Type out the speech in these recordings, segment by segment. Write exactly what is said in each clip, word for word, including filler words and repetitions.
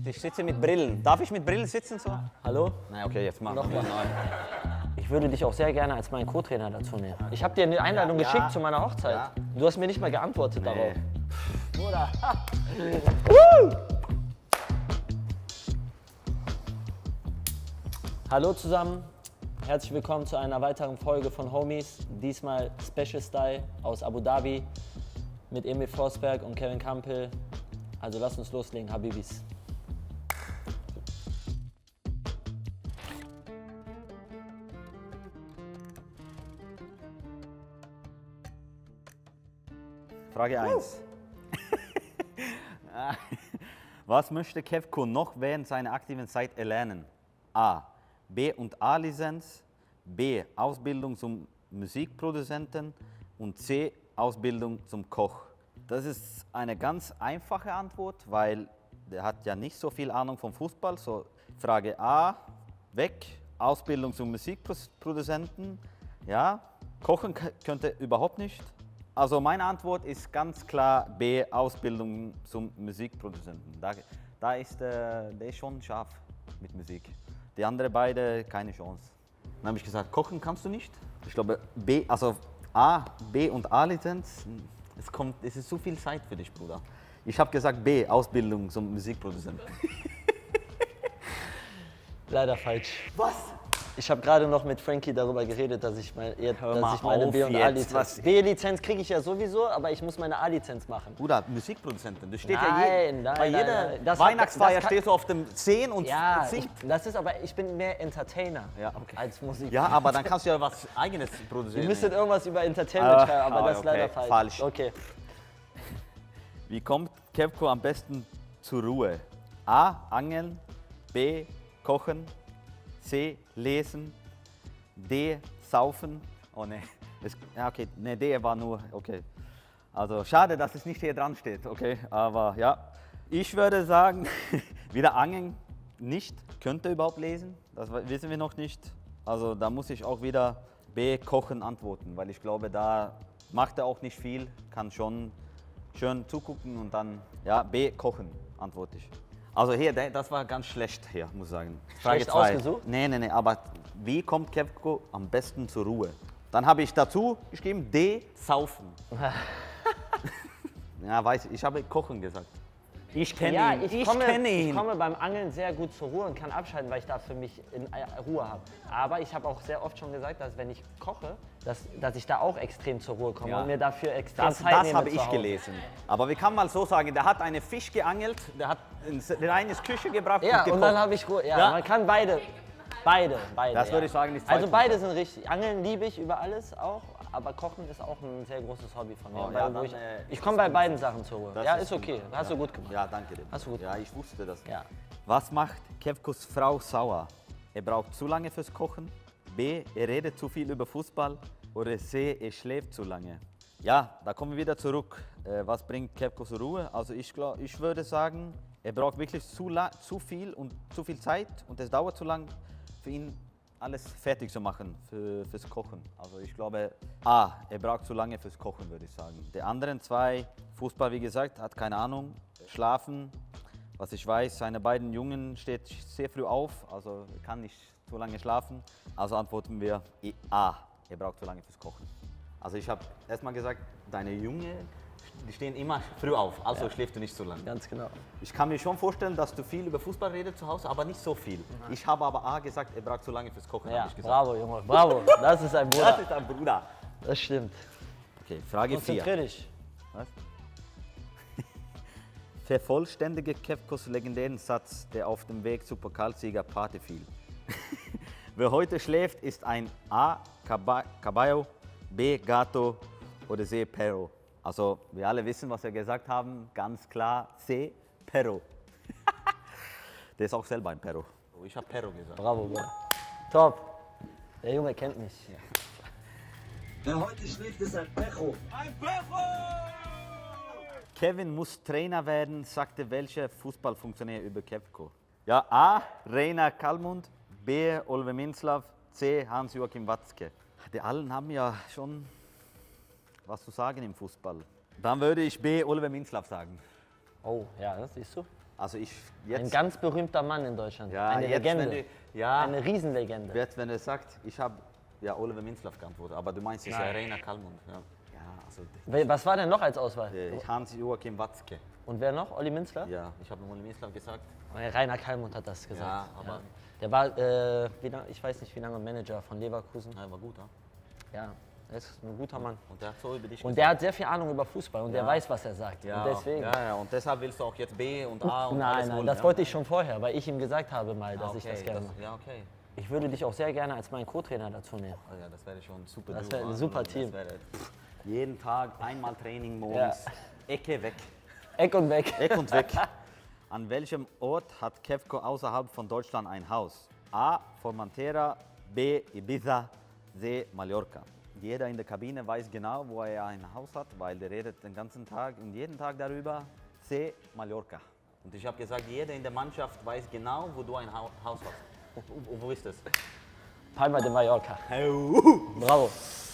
ich sitze mit Brillen. Darf ich mit Brillen sitzen so? Hallo? Na okay, jetzt machen wir Nochmal. neu. Ich würde dich auch sehr gerne als meinen Co-Trainer dazu nehmen. Ich habe dir eine Einladung Ja, geschickt ja. zu meiner Hochzeit. Ja. Du hast mir nicht mal geantwortet darauf. Bruder. Hallo zusammen, herzlich willkommen zu einer weiteren Folge von Homies. Diesmal Special Style aus Abu Dhabi mit Emil Forsberg und Kevin Campbell. Also lasst uns loslegen, Habibis. Frage eins. Was möchte Kevko noch während seiner aktiven Zeit erlernen? A. B und A-Lizenz, B. Ausbildung zum Musikproduzenten und C. Ausbildung zum Koch. Das ist eine ganz einfache Antwort, weil der hat ja nicht so viel Ahnung vom Fußball. So Frage A, weg, Ausbildung zum Musikproduzenten, ja, kochen könnte überhaupt nicht. Also meine Antwort ist ganz klar B, Ausbildung zum Musikproduzenten. Da, da ist äh, der ist schon scharf mit Musik. Die anderen beiden keine Chance. Dann habe ich gesagt, kochen kannst du nicht. Ich glaube B, also A, B und A-Lizenz, es kommt, es ist zu viel Zeit für dich, Bruder. Ich habe gesagt B, Ausbildung zum Musikproduzenten. Leider falsch. Was? Ich habe gerade noch mit Frankie darüber geredet, dass ich, mein, dass mal ich meine auf B- und jetzt, A-Lizenz... was- B-Lizenz kriege ich ja sowieso, aber ich muss meine A-Lizenz machen. Bruder, Musikproduzenten, du stehst ja Nein, je, nein, bei nein, jeder nein. Das hat- Weihnachtsfeier das kann- stehst du auf dem zehn und Ja, ich, singst. das ist aber, ich bin mehr Entertainer Ja, okay. als Musik. Ja, aber dann kannst du ja was Eigenes Ihr produzieren. müsstet irgendwas über Entertainment Ah, schreiben, aber ah, das ist okay, leider falsch. falsch. Okay. Wie kommt Kevko am besten zur Ruhe? A. Angeln, B. Kochen, C. Lesen, D. Saufen. Oh ne, es, ja, okay, ne, D war nur, okay. Also schade, dass es nicht hier dran steht, okay, aber ja. Ich würde sagen, wieder Angeln nicht, könnte überhaupt lesen, das wissen wir noch nicht. Also da muss ich auch wieder B. Kochen antworten, weil ich glaube, da macht er auch nicht viel, kann schon schön zugucken und dann, ja, B. Kochen antworte ich. Also hier, das war ganz schlecht hier, muss ich sagen. Schlecht zwei. ausgesucht? Nee, nee, nee, aber wie kommt Kevko am besten zur Ruhe? Dann habe ich dazu geschrieben D. Saufen. Ja, weiß ich, ich habe Kochen gesagt. Ich kenne Ja, ihn, ich, ich komme, kenne ich ihn. komme beim Angeln sehr gut zur Ruhe und kann abschalten, weil ich da für mich in Ruhe habe. Aber ich habe auch sehr oft schon gesagt, dass wenn ich koche, dass, dass ich da auch extrem zur Ruhe komme Ja. und mir dafür extrem Das, Zeit das nehme habe zu ich Hause. gelesen. Aber wie kann man so sagen, der hat eine Fisch geangelt, der hat ins reines Küche gebracht Ja, und gekocht. und dann habe ich Ruhe. Ja, Ja. man kann beide. Beide, beide. Das ja. würde ich sagen, ist Also zweitens. beide sind richtig. Angeln liebe ich über alles auch, aber Kochen ist auch ein sehr großes Hobby von mir. Oh, weil ja, wo dann, ich äh, ich ist komme das bei gut. beiden Sachen zur Ruhe. Das Ja, ist ist okay. gut. Hast Ja. du gut gemacht. Ja, danke dir. Hast du gut Ja, ich wusste das. Ja. Was macht Kevkos Frau sauer? Er braucht zu lange fürs Kochen, B. Er redet zu viel über Fußball oder C. Er schläft zu lange. Ja, da kommen wir wieder zurück. Äh, was bringt Kevko zur Ruhe? Also ich, glaub, ich würde sagen, er braucht wirklich zu, la zu viel und zu viel Zeit und es dauert zu lang für ihn, alles fertig zu machen für, fürs Kochen. Also ich glaube, A, er braucht zu lange fürs Kochen, würde ich sagen. Die anderen zwei, Fußball wie gesagt, hat keine Ahnung, schlafen. Was ich weiß, seine beiden Jungen steht sehr früh auf, also er kann nicht so lange schlafen. Also antworten wir A, er braucht zu lange fürs Kochen. Also ich habe erstmal gesagt, deine Jungen, die stehen immer früh auf, also Ja. schläfst du nicht so lange. Ganz genau. Ich kann mir schon vorstellen, dass du viel über Fußball redest zu Hause, aber nicht so viel. Ich habe aber A gesagt, er braucht zu lange fürs Kochen, Ja, habe ich gesagt. bravo, Junge. Bravo. Das ist ein Das Bruder. ist ein Bruder. Das stimmt. Okay, Frage Konzentrier vier. dich. Was? Vervollständige Kevkos legendären Satz, der auf dem Weg zu Pokalsieger Pate fiel. Wer heute schläft, ist ein A. Caba- Caballo, B. Gato oder C. Perro. Also, wir alle wissen, was wir gesagt haben. Ganz klar C. Perro. Der ist auch selber ein Perro. Ich habe Perro gesagt. Bravo, Bruder. Top. Der Junge kennt mich. Wer heute schläft, ist ein Pecho. Kevin muss Trainer werden, sagte welcher Fußballfunktionär über Kevko? Ja, A. Rainer Kallmund, B. Oliver Minzlaff, C. Hans-Joachim Watzke. Die allen haben ja schon was zu sagen im Fußball. Dann würde ich B. Oliver Minzlaff sagen. Oh, ja, das siehst du. Also ich Ein jetzt, ganz berühmter Mann in Deutschland. ja, Eine jetzt, Legende. wenn du, ja, Eine Riesenlegende. jetzt, wenn er sagt, ich habe ja Oliver Minzlaff geantwortet, aber du meinst jetzt ja Nein. Rainer Kallmund. Ja, ja also Wer- Was war denn noch als Auswahl? äh, Hans-Joachim Watzke. Und wer noch? Olli Minzler? Ja, ich habe Oliver Minzlaff gesagt. Rainer Kallmund hat das gesagt. Ja, aber Der war, äh, wie lang, ich weiß nicht wie lange, Manager von Leverkusen. ja, war gut, ja. Ja, er ist ein guter Mann. Und der hat so über dich Und der hat sehr viel Ahnung über Fußball und der Ja. weiß, was er sagt. ja, Und deswegen. Ja, ja, und deshalb willst du auch jetzt B und A und Nein, alles nein, holen, das ja? wollte ich schon vorher, weil ich ihm gesagt habe mal, Ah, dass ich das gerne mache. Ja, okay. Ich würde dich auch sehr gerne als meinen Co-Trainer dazu nehmen. Oh ja, das wäre schon ein super Das Duo, wäre ein also super das Team. wäre- pff, jeden Tag einmal Training morgens, Ecke weg. Eck und weg. Eck und weg. An welchem Ort hat Kevko außerhalb von Deutschland ein Haus? A. Formentera, B. Ibiza, C. Mallorca. Jeder in der Kabine weiß genau, wo er ein Haus hat, weil der redet den ganzen Tag und jeden Tag darüber. C. Mallorca. Und ich habe gesagt, jeder in der Mannschaft weiß genau, wo du ein Hau- Haus hast. Wo, wo ist es? Palma de Mallorca. Bravo.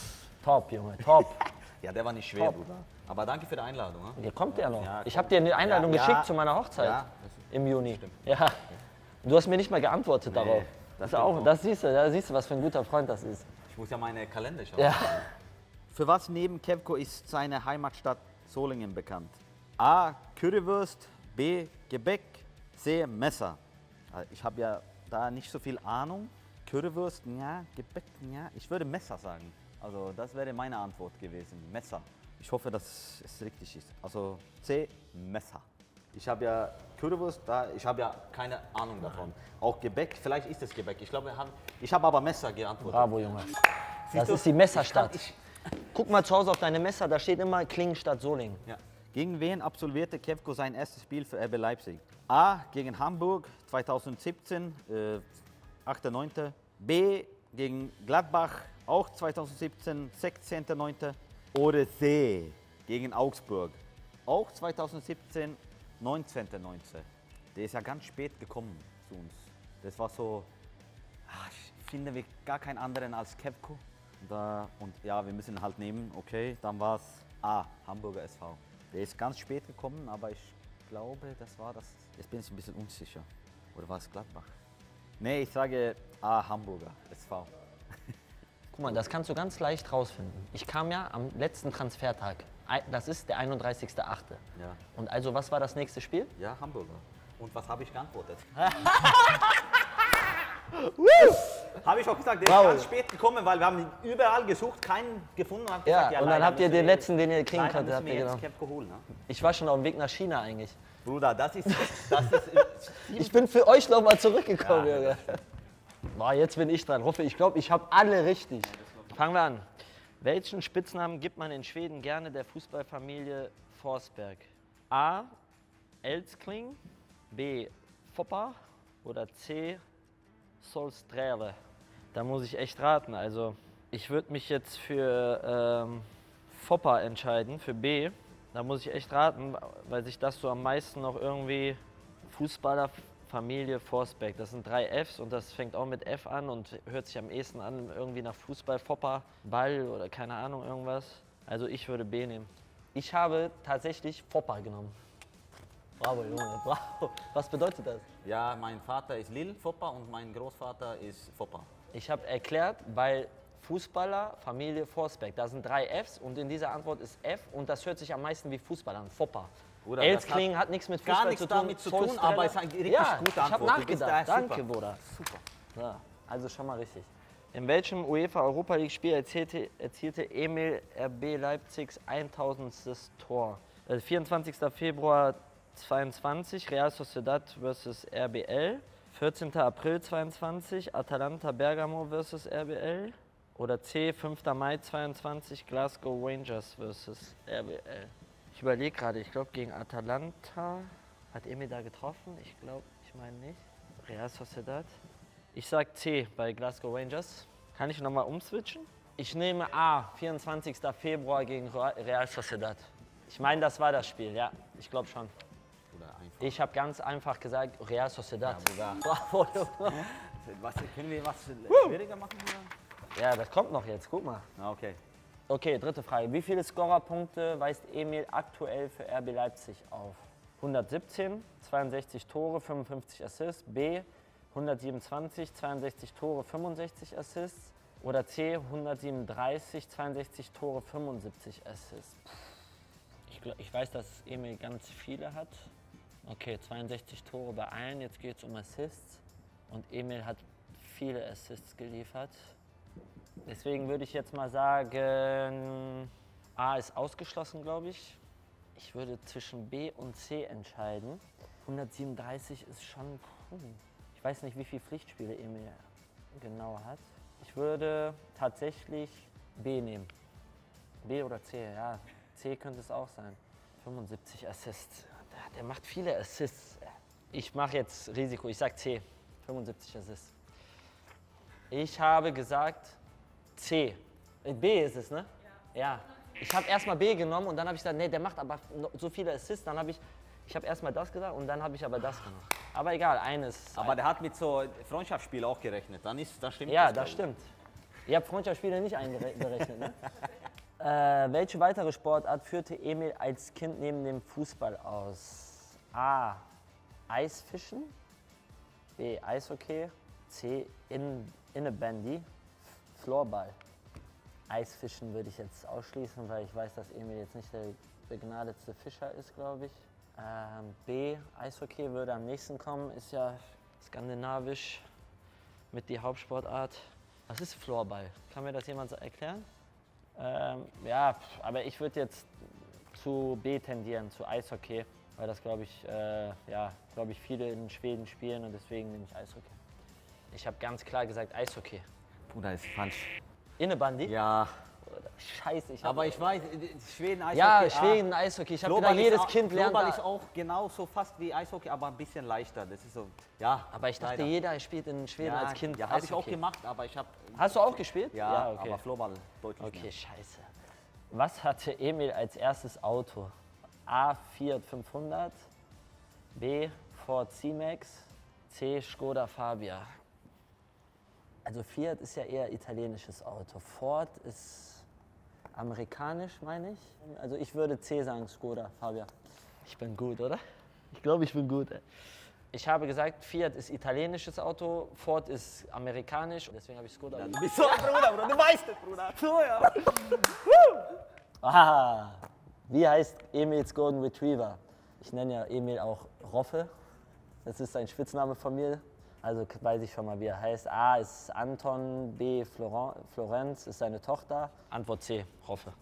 Top, Junge, top. Ja, der war nicht schwer, Top. Bruder. Aber danke für die Einladung. Ne? Hier kommt der noch. Ja, ich komm. habe dir eine Einladung Ja, geschickt ja. zu meiner Hochzeit Ja, im Juni. stimmt. Ja. Du hast mir nicht mal geantwortet darauf. das Das, ist auch, stimmt. das siehst du, da siehst du, was für ein guter Freund das ist. Ich muss ja meine Kalender schauen. Ja. Für was neben Kevko ist seine Heimatstadt Solingen bekannt? A. Currywurst, B. Gebäck, C. Messer. Also ich habe ja da nicht so viel Ahnung. Currywurst, ja, Gebäck, ja. Ich würde Messer sagen. Also das wäre meine Antwort gewesen. Messer. Ich hoffe, dass es richtig ist. Also C. Messer. Ich habe ja Currywurst, da, ich habe ja keine Ahnung davon. Auch Gebäck, vielleicht ist es Gebäck. Ich glaube, wir haben, ich habe aber Messer geantwortet. Bravo, Junge. Das du? ist die Messerstadt. Ich Guck mal zu Hause auf deine Messer, da steht immer Klingenstadt Solingen. Ja. Gegen wen absolvierte Kevko sein erstes Spiel für R B Leipzig? A. Gegen Hamburg zweitausendsiebzehn, äh, achter neunter B. Gegen Gladbach, auch zweitausendsiebzehn, sechzehnter neunter Oder C. Gegen Augsburg, auch zweitausendsiebzehn, neunzehnter neunter Der ist ja ganz spät gekommen zu uns. Das war so, ah, ich finde wir gar keinen anderen als Kevko. Da, und ja, wir müssen ihn halt nehmen, okay, dann war es A. Hamburger S V. Der ist ganz spät gekommen, aber ich glaube, das war das. Jetzt bin ich ein bisschen unsicher. Oder war es Gladbach? Nee, ich sage A. Hamburger S V. Guck mal, das kannst du ganz leicht rausfinden. Ich kam ja am letzten Transfertag. Ei- Das ist der einunddreißigster achte Ja. Und also, was war das nächste Spiel? Ja, Hamburger. Und was habe ich geantwortet? Habe ich auch gesagt, der Bravo. ist ganz spät gekommen, weil wir haben ihn überall gesucht, keinen gefunden. Und hab Ja, gesagt, und dann leider habt ihr müssen den wir letzten, den ihr kriegen leider konntet, müssen habt wir ihr jetzt genommen. Kevko holen. Ne? Ich war schon auf dem Weg nach China eigentlich. Bruder, das ist, das ist Ich bin für euch nochmal zurückgekommen, Ja, Junge. Boah, jetzt bin ich dran. Hoffe, ich glaube, ich habe alle richtig. Fangen wir an. Welchen Spitznamen gibt man in Schweden gerne der Fußballfamilie Forsberg? A. Elskling, B. Foppa oder C. Solsträle? Da muss ich echt raten. Also, ich würde mich jetzt für ähm, Foppa entscheiden, für B. Da muss ich echt raten, weil sich das so am meisten noch irgendwie Fußballerfamilie Forsberg. Das sind drei Fs und das fängt auch mit F an und hört sich am ehesten an irgendwie nach Fußball, Foppa, Ball oder keine Ahnung irgendwas. Also ich würde B nehmen. Ich habe tatsächlich Foppa genommen. Bravo, Junge, bravo. Was bedeutet das? Ja, mein Vater ist Lil Foppa und mein Großvater ist Foppa. Ich habe erklärt, weil Fußballer, Familie Forsberg, da sind drei Fs und in dieser Antwort ist F und das hört sich am meisten wie Fußball an, Foppa. Bruder, Elskling das hat, nichts mit Fußball gar nichts zu tun. damit zu tun, Solsträle- aber es ist eine richtig ja, gute ich habe Antwort. Du bist nachgedacht. da Danke, super. Bruder. Super. Ja, also schon mal richtig. In welchem UEFA Europa League Spiel erzielte, erzielte Emil R B Leipzigs tausendstes Tor? Äh, vierundzwanzigster Februar zweiundzwanzig, Real Sociedad versus R B L. vierzehnter April zweiundzwanzig, Atalanta Bergamo versus R B L. Oder C, fünfter Mai zweiundzwanzig, Glasgow Rangers versus R B L. Ich überlege gerade, ich glaube gegen Atalanta hat Emil da getroffen. Ich glaube, ich meine nicht. Real Sociedad. Ich sag C bei Glasgow Rangers. Kann ich nochmal umswitchen? Ich nehme A, vierundzwanzigster Februar gegen Real Sociedad. Ich meine, das war das Spiel, ja. Ich glaube schon. Bruder, einfach. Ich habe ganz einfach gesagt Real Sociedad. Ja, Bruder. Bravo, Junge. Was, können wir was schwieriger machen? Oder? Ja, das kommt noch jetzt, guck mal. Ah, okay. Okay, dritte Frage. Wie viele Scorerpunkte weist Emil aktuell für R B Leipzig auf? hundertsiebzehn, zweiundsechzig Tore, fünfundfünfzig Assists. B, hundertsiebenundzwanzig, zweiundsechzig Tore, fünfundsechzig Assists. Oder C, hundertsiebenunddreißig, zweiundsechzig Tore, fünfundsiebzig Assists. Ich, glaub, ich weiß, dass Emil ganz viele hat. Okay, zweiundsechzig Tore bei allen. Jetzt geht es um Assists. Und Emil hat viele Assists geliefert. Deswegen würde ich jetzt mal sagen, A ist ausgeschlossen, glaube ich. Ich würde zwischen B und C entscheiden. hundertsiebenunddreißig ist schon cool. Ich weiß nicht, wie viele Pflichtspiele Emil genau hat. Ich würde tatsächlich B nehmen. B oder C, ja. C könnte es auch sein. fünfundsiebzig Assists. Der, der macht viele Assists. Ich mache jetzt Risiko. Ich sage C. fünfundsiebzig Assists. Ich habe gesagt C. B ist es, ne? Ja. Ja. Ich habe erstmal B genommen und dann habe ich gesagt, nee, der macht aber so viele Assists. Dann habe ich, ich habe erstmal das gesagt und dann habe ich aber das gemacht. Aber egal, eines. Aber der hat mit so Freundschaftsspiel auch gerechnet. Dann ist, das stimmt. Ja, das, das stimmt. Ihr habt Freundschaftsspiele nicht einberechnet, ne? äh, welche weitere Sportart führte Emil als Kind neben dem Fußball aus? A. Eisfischen. B. Eishockey. C. In, Innebandy. Floorball. Eisfischen würde ich jetzt ausschließen, weil ich weiß, dass Emil jetzt nicht der begnadetste Fischer ist, glaube ich. Ähm, B. Eishockey würde am nächsten kommen, ist ja skandinavisch mit die Hauptsportart. Was ist Floorball? Kann mir das jemand so erklären? Ähm, ja, aber ich würde jetzt zu B tendieren, zu Eishockey, weil das, glaube ich, äh, ja, glaube ich, viele in Schweden spielen und deswegen nehme ich Eishockey. Ich habe ganz klar gesagt Eishockey. Bruder, ist falsch. Innebandy? Ja. Scheiße, ich Aber ich weiß, Schweden, Eishockey. Ja, Schweden, Eishockey. Ich habe gedacht, jedes auch, Kind lernt Floorball da. ist auch genauso fast wie Eishockey, aber ein bisschen leichter. Das ist so, ja. Aber ich dachte, leider. jeder spielt in Schweden ja, als Kind Ja, habe ich auch Eishockey. gemacht, aber ich habe... Hast du auch gespielt? Ja, okay. aber Floorball deutlich Okay, mehr. scheiße. Was hatte Emil als erstes Auto? A. Fiat fünfhundert, B. Ford C-Max, C. Skoda Fabia. Also Fiat ist ja eher italienisches Auto. Ford ist amerikanisch, meine ich. Also ich würde C sagen, Skoda Fabia. Ich bin gut, oder? Ich glaube, ich bin gut. Ey. Ich habe gesagt, Fiat ist italienisches Auto, Ford ist amerikanisch. Deswegen habe ich Skoda. Ja, du bist so ein Bruder, Bruder. Du weißt es, Bruder. So, ja. Ah, wie heißt Emils Golden Retriever? Ich nenne ja Emil auch Roffe. Das ist ein Spitzname von mir. Also weiß ich schon mal, wie er heißt. A ist Anton, B Floren, Florenz ist seine Tochter. Antwort C, Roffe.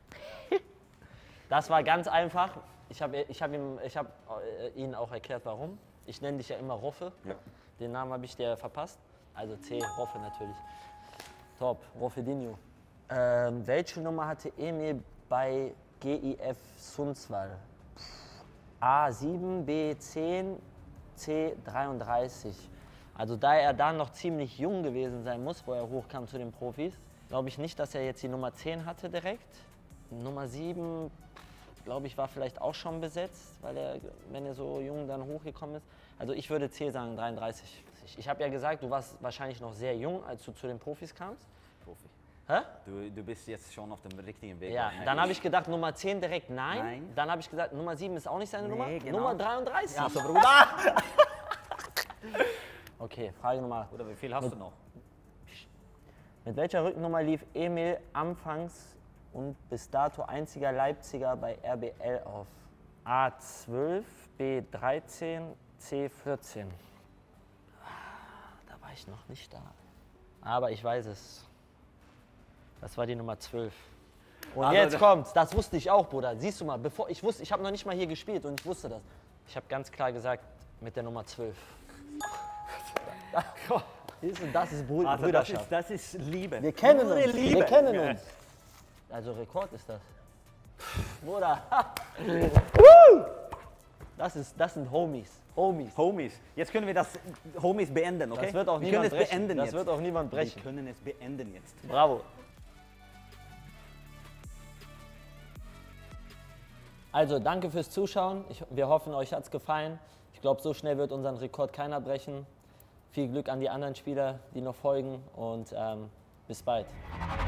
Das war ganz einfach. Ich habe ich hab ihm, ich hab, äh, Ihnen auch erklärt, warum. Ich nenne dich ja immer Roffe. Ja. Den Namen habe ich dir verpasst. Also C, Roffe natürlich. Top, Roffedinho. Ähm, welche Nummer hatte Emil bei G I F Sundsvall? A sieben, B zehn, C dreiunddreißig. Also da er da noch ziemlich jung gewesen sein muss, wo er hochkam zu den Profis, glaube ich nicht, dass er jetzt die Nummer zehn hatte direkt. Nummer sieben, glaube ich, war vielleicht auch schon besetzt, weil er, wenn er so jung dann hochgekommen ist. Also ich würde C sagen, dreiunddreißig. Ich habe ja gesagt, du warst wahrscheinlich noch sehr jung, als du zu den Profis kamst. Profi. Hä? Du, du bist jetzt schon auf dem richtigen Weg. Ja, dann habe ich gedacht, Nummer zehn direkt nein. Nein. Dann habe ich gesagt, Nummer sieben ist auch nicht seine Nee, Nummer. genau. Nummer dreiunddreißig. Ja, so Bruder. Okay, Frage Nummer. Oder wie viel hast mit, du noch? Mit welcher Rückennummer lief Emil anfangs und bis dato einziger Leipziger bei R B L auf? A zwölf, B dreizehn, C vierzehn. Da war ich noch nicht da. Aber ich weiß es. Das war die Nummer zwölf. Und Also, jetzt kommt's, das wusste ich auch, Bruder. Siehst du mal, bevor ich wusste, ich habe noch nicht mal hier gespielt und ich wusste das. Ich habe ganz klar gesagt, mit der Nummer zwölf. Siehst du, das ist Brü Also, das, Brüderschaft. ist, das ist Liebe. Wir kennen Pure uns, Liebe. wir kennen uns. Also Rekord ist das. Bruder. Das, ist, das sind Homies. Homies. Homies. Jetzt können wir das Homies beenden, okay? Das wird auch wir niemand können es brechen. beenden Das jetzt. wird auch niemand brechen. Wir können es beenden jetzt. Bravo. Also danke fürs Zuschauen. Ich, wir hoffen, euch hat es gefallen. Ich glaube, so schnell wird unseren Rekord keiner brechen. Viel Glück an die anderen Spieler, die noch folgen und ähm, bis bald.